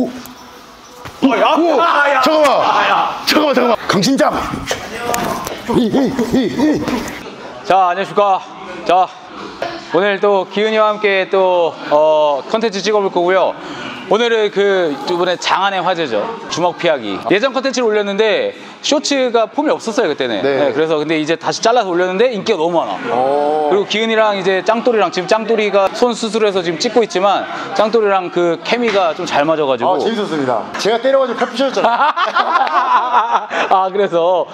오! 오! 야! 잠깐만! 강신장! 자, 안녕하십니까. 자, 오늘 또 기은이와 함께 또 컨텐츠 찍어볼 거고요. 오늘은 그 이번에 장안의 화제죠. 주먹 피하기. 예전 컨텐츠를 올렸는데 쇼츠가 폼이 없었어요 그때는. 네, 그래서 근데 이제 다시 잘라서 올렸는데 인기가 너무 많아. 그리고 기은이랑 이제 짱돌이랑 지금 짱돌이가 손 수술해서 지금 찍고 있지만 짱돌이랑 그 케미가 좀 잘 맞아가지고. 재밌었습니다. 제가 때려가지고 팔 부셔졌잖아요. 아, 그래서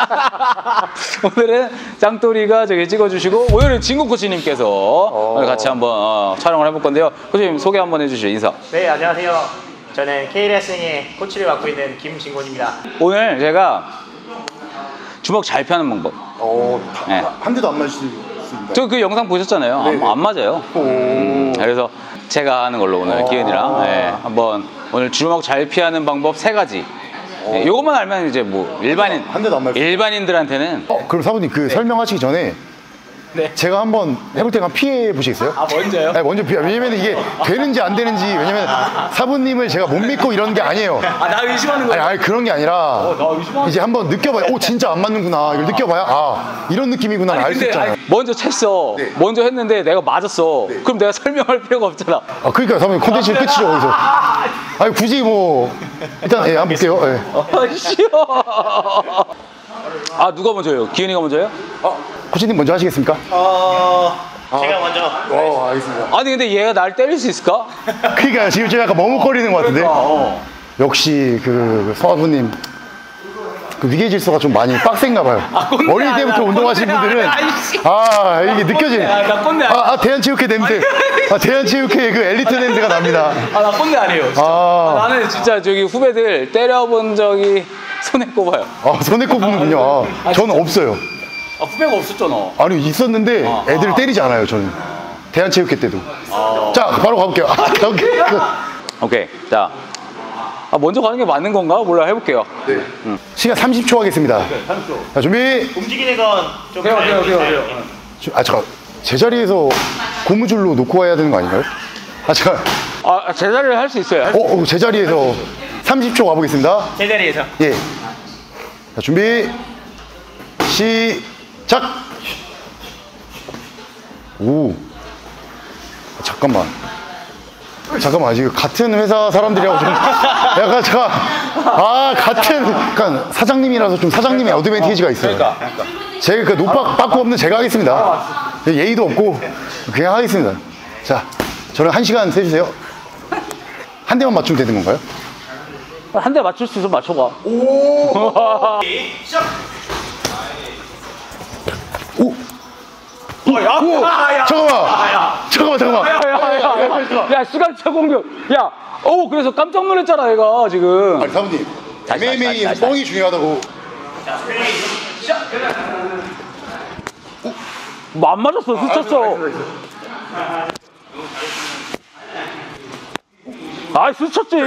오늘은 짱돌이가 저기 찍어주시고 오늘은 진국 코치님께서 오늘 같이 한번 촬영을 해볼 건데요. 코치님 소개 한번 해주시죠. 인사. 네, 안녕하세요. 저는 K레슬링의 코치를 맡고 있는 김진곤입니다. 오늘 제가 주먹 잘 펴는 방법. 네. 한 대도 안 맞으십니다. 저 그 영상 보셨잖아요. 안 맞아요. 그래서 제가 하는 걸로 오늘 기은이랑 한번 오늘 주먹 잘 피하는 방법 3가지. 요것만 알면 이제 뭐 한 대도 안 맞을 일반인들한테는. 그럼 사부님 그 설명하시기 전에 제가 한번 해볼 테니까 피해 보시겠어요? 아, 먼저요? 네, 먼저 피해. 왜냐면 이게 되는지 안 되는지, 왜냐면 사부님을 제가 못 믿고 이런 게 아니에요. 아, 나 의심하는 거야? 아니 그런 게 아니라 나 의심하는 이제 한번 느껴봐요. 오, 진짜 안 맞는구나. 이걸 느껴봐야 이런 느낌이구나 알 수 있잖아요. 먼저 쳤어. 먼저 했는데 내가 맞았어. 그럼 내가 설명할 필요가 없잖아. 그러니까 사부님 콘텐츠 끝이죠 거기서. 아니 굳이 뭐 일단 한번 볼게요. 싫어. 아, 누가 먼저요? 기은이가 먼저요? 코치님 먼저 하시겠습니까? 제가 먼저. 알겠습니다. 아니 근데 얘가 날 때릴 수 있을까? 그러니까 지금 제가 약간 머뭇거리는 것 같은데. 역시 그 서아부님 그 위계 질서가 좀 많이 빡센가 봐요. 어릴 때부터 운동하신 분들은 이게 느껴지네. 나 꼰대 아니야. 대한체육회 냄새. 대한체육회 그 엘리트 냄새가 납니다. 나 꼰대 아니에요. 진짜. 나는 진짜 저기 후배들 때려본 적이 손에 꼽아요. 손에 꼽는군요. 저는 없어요. 후배가 없었잖아. 아니 있었는데 애들 때리지 않아요 저는. 대한체육회 때도. 자 바로 가볼게요. 오케이. 자, 먼저 가는 게 맞는 건가? 몰라, 해볼게요. 시간 30초 하겠습니다. 30초. 자 준비. 움직이는 건 좀. 돼요. 잠깐 제자리에서 고무줄로 놓고 와야 되는 거 아닌가요? 잠깐. 제자리를 할 수 있어요. 제자리에서 30초 가보겠습니다. 제자리에서. 예. 자 준비. 시작. 잠깐만 지금 같은 회사 사람들이라고 좀 약간 약간 사장님이라서 좀 사장님의 어드밴티지가 있어요. 그러니까. 제가 그 노박 빠꾸 없는 제가 하겠습니다. 예의도 없고 그냥 하겠습니다. 자, 저는 1시간 세주세요. 한 대만 맞추면 되는 건가요? 한 대 맞출 수 있으면 맞춰봐. 시작. 잠깐만. 야, 시간차 공격. 야, 그래서 깜짝 놀랐잖아, 얘가 지금. 아니, 사부님. MMA에서 뻥이 중요하다고. 자, 스프링. 시작. 뭐 안 맞았어, 스쳤어. 스쳤지.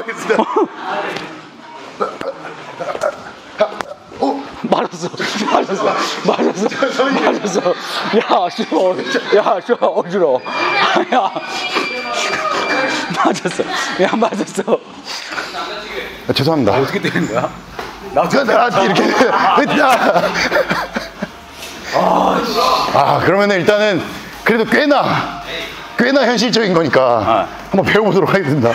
맞았어. 야, 어지러워. 맞았어. 죄송합니다. 어떻게 되는 거야? 이렇게. 그러면은 일단은 그래도 꽤나 현실적인 거니까 한번 배워보도록 하겠습니다.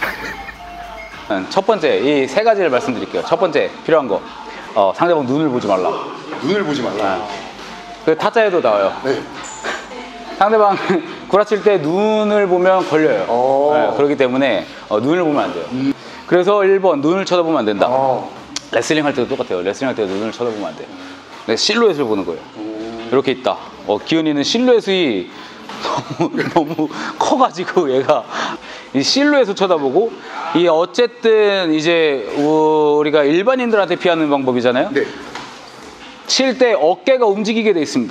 첫 번째, 이 3가지를 말씀드릴게요. 첫 번째, 필요한 거. 상대방 눈을 보지 말라. 눈을 보지 말라. 그 타짜에도 나와요. 네. 상대방 구라칠 때 눈을 보면 걸려요. 그렇기 때문에 눈을 보면 안 돼요. 그래서 1번, 눈을 쳐다보면 안 된다. 레슬링 할 때도 똑같아요. 레슬링 할 때도 눈을 쳐다보면 안 돼요. 실루엣을 보는 거예요. 이렇게 있다. 기은이는 실루엣이 너무 커가지고 얘가 이 실루엣을 쳐다보고, 이 어쨌든 이제 우리가 일반인들한테 피하는 방법이잖아요. 네. 칠 때 어깨가 움직이게 돼 있습니다.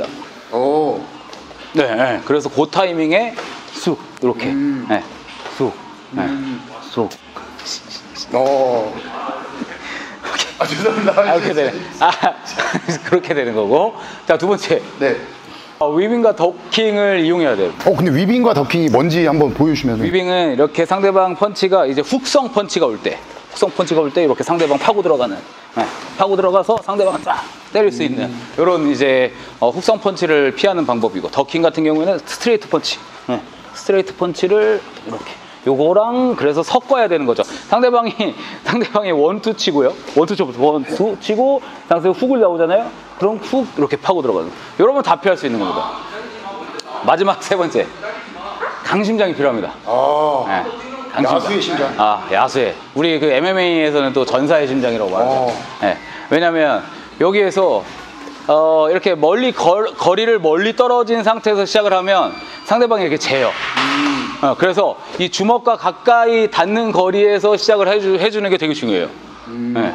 네. 그래서 그 타이밍에 쑥 이렇게, 쑥, 쑥. 죄송합니다. 그렇게 되는 거고. 자, 두 번째. 네. 위빙과 더킹을 이용해야 돼요. 근데 위빙과 더킹이 뭔지 한번 보여주시면. 위빙은 이렇게 상대방 펀치가 이제 훅성 펀치가 올 때, 이렇게 상대방 파고 들어가는, 파고 들어가서 상대방을 쫙 때릴 수 있는 이런 이제 훅성 펀치를 피하는 방법이고, 더킹 같은 경우에는 스트레이트 펀치, 스트레이트 펀치를 이렇게 요거랑 그래서 섞어야 되는 거죠. 상대방이 원투 치고요, 원투 치고 상대방 훅을 나오잖아요. 그럼 훅 이렇게 파고 들어가는. 여러분 다 피할 수 있는 겁니다. 마지막 세 번째, 강심장이 필요합니다. 네, 강심장. 야수의 심장. 야수의. 우리 그 MMA에서는 또 전사의 심장이라고 말하죠. 네, 왜냐면 여기에서 이렇게 멀리 거리를 멀리 떨어진 상태에서 시작을 하면 상대방이 이렇게 재요. 그래서 이 주먹과 가까이 닿는 거리에서 시작을 해주는 게 되게 중요해요. 네.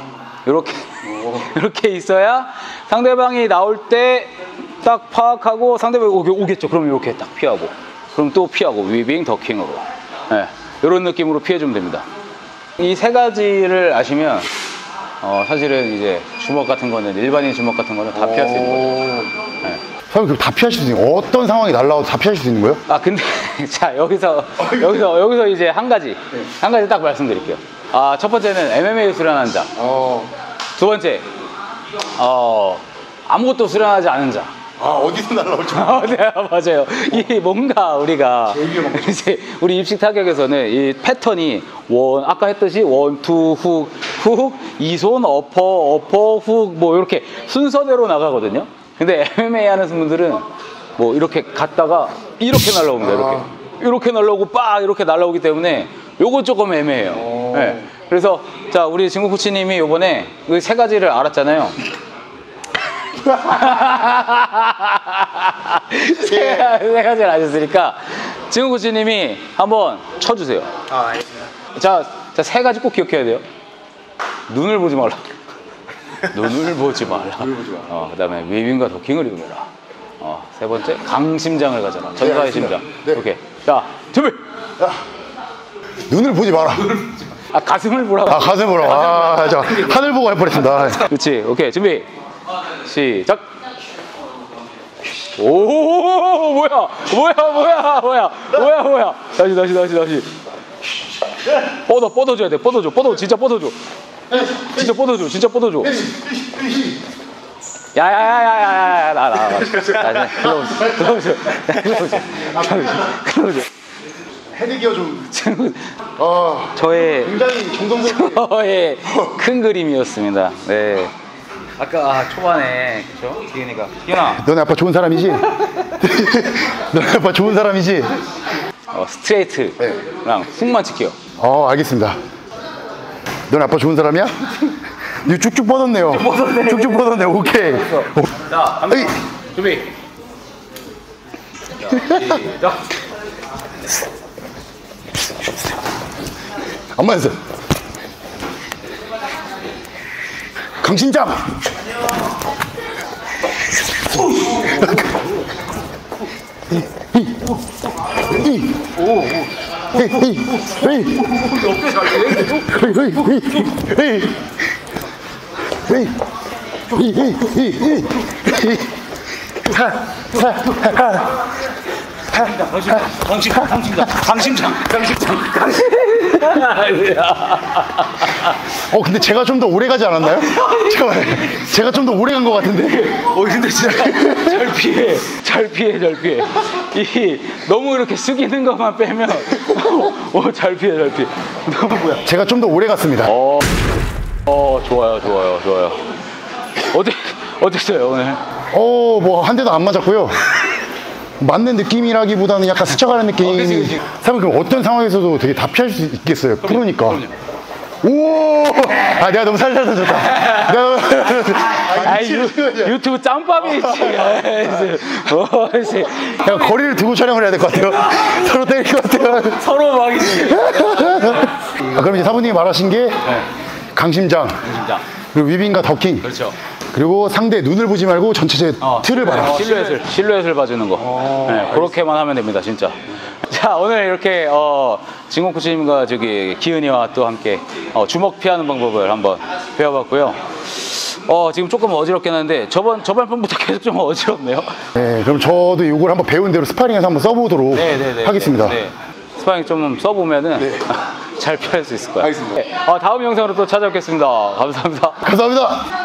이렇게 있어야 상대방이 나올 때 딱 파악하고 상대방이 오겠죠. 그럼 이렇게 딱 피하고, 그럼 또 피하고, 위빙, 더킹으로. 네. 이런 느낌으로 피해주면 됩니다. 이 세 가지를 아시면 사실은 이제 주먹 같은 거는, 일반인 주먹 같은 거는 다 피할 수 있는 거죠. 네. 그럼 다 피하실 수 있는 거예요? 어떤 상황이 날라와도 다 피하실 수 있는 거예요? 근데 자 여기서 이제 한 가지 딱 말씀드릴게요. 첫 번째는 MMA 수련한 자. 두 번째 아무것도 수련하지 않은 자. 어디서 날라올지. 네, 맞아요. 이 뭔가 우리가 이제 우리 입식 타격에서는 이 패턴이 아까 했듯이 원, 투, 훅, 이손, 어퍼, 훅, 뭐 이렇게 순서대로 나가거든요. 근데 MMA 하는 분들은 뭐 이렇게 갔다가 이렇게 날라옵니다. 이렇게 날라오고 이렇게 날라오기 때문에 요거 조금 애매해요. 네. 그래서 자, 우리 진구 코치님이 요번에 그 세 가지를 알았잖아요. 세 가지를 아셨으니까 진구 코치님이 한번 쳐주세요. 알겠습니다. 자, 세 가지 꼭 기억해야 돼요. 눈을 보지 말라. 눈을 보지 말라. 그 다음에 위빙과 더킹을 이용해라. 세 번째, 강심장을 가져라. 전사의 심장. 네. 오케이. 자, 준비! 눈을 보지 마라. 가슴을 보라고. 가슴 보라고. 자, 하늘 보고 할 뻔했습니다. 그렇지. 오케이. 준비. 시작. 오, 뭐야. 다시. 뻗어줘야 돼. 진짜 뻗어줘. 야야야야야야 나 들어오죠. 헤드기어 좀. 저의 굉장히 정성스럽게. 저의 큰 그림이었습니다. 네. 아까 초반에 그렇죠? 기현아. 너네 아빠 좋은 사람이지? 너네 아빠 좋은 사람이지? 스트레이트랑 훅만 칠게요. 알겠습니다. 너네 아빠 좋은 사람이야? 니 쭉쭉 뻗었네요. 쭉쭉 뻗었네. 오케이. 자, 갑니다. 준비. 시작. 안 맞았어. 강심장. 강심장. 근데 제가 좀 더 오래 가지 않았나요? 제가 좀 더 오래 간 것 같은데. 근데 진짜 잘 피해. 너무 이렇게 숙이는 것만 빼면 잘 피해. 너무 뭐야? 제가 좀 더 오래 갔습니다. 좋아요. 어땠어요 오늘? 뭐 한 대도 안 맞았고요. 맞는 느낌이라기보다는 약간 스쳐가는 느낌. 그치. 사실 그럼 어떤 상황에서도 되게 다 피할 수 있겠어요. 프로니까. 그럼요. 오! 내가 너무 살살 던졌다. 유튜브 짬밥이 있지. 그냥 거리를 두고 촬영을 해야 될 것 같아요. 서로 때릴 것 같아요. 서로 막이지. 그럼 이제 사부님이 말하신 게 강심장, 그리고 위빙과 더킹. 그렇죠. 그리고 상대 눈을 보지 말고 전체 틀을 봐라. 실루엣을 봐주는 거. 네, 그렇게만 하면 됩니다, 진짜. 자, 오늘 이렇게 진공 코치님과 기은이와 또 함께 주먹 피하는 방법을 한번 배워봤고요. 지금 조금 어지럽긴 한데 저번 편부터 계속 좀 어지럽네요. 네, 그럼 저도 이걸 한번 배운 대로 스파링에서 한번 써보도록 하겠습니다. 네. 스파링 좀 써보면은 잘 피할 수 있을 거예요. 알겠습니다. 다음 영상으로 또 찾아뵙겠습니다. 감사합니다. 감사합니다.